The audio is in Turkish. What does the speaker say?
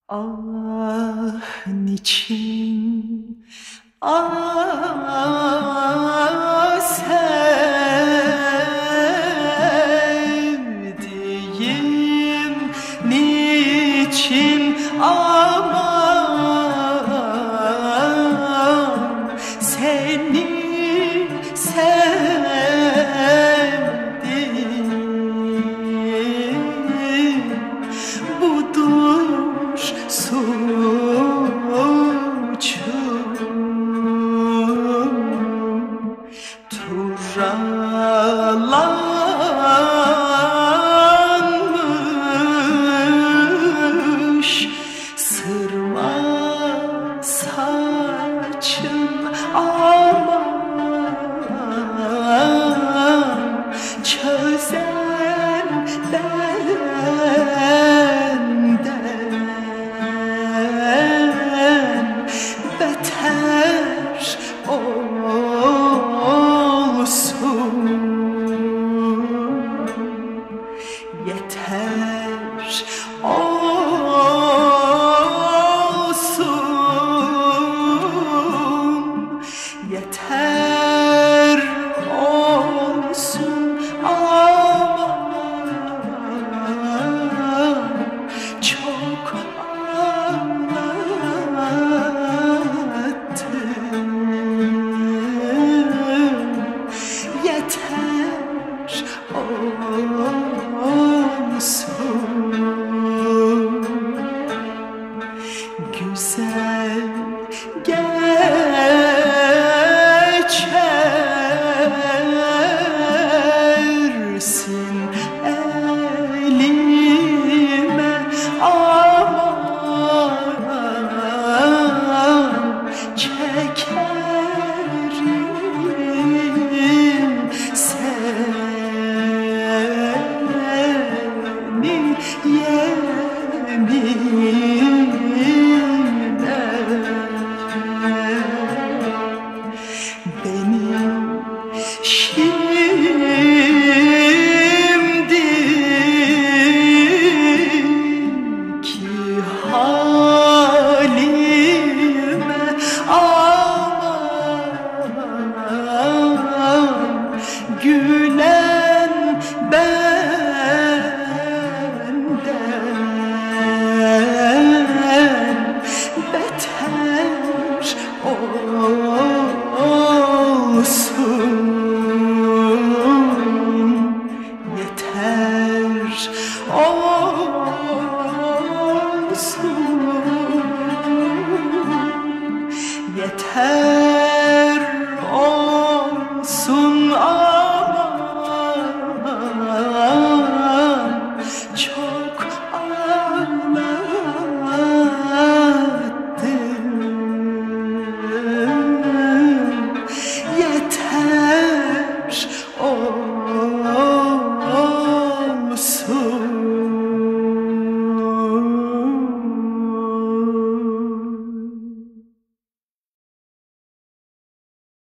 Ah niçin sevdiğim niçin aman seni sevdim budur suçum turalanmış sırma saçın aman çözen benden beter olsun. Yeter olsun, yeter olsun aman çok anlattım. Yeter olsun. Güzel geçersin elime aman çekerim seni yeminle. Benim şimdiki halime aman gülen benden beter olsun. Yeter olsun. Yeter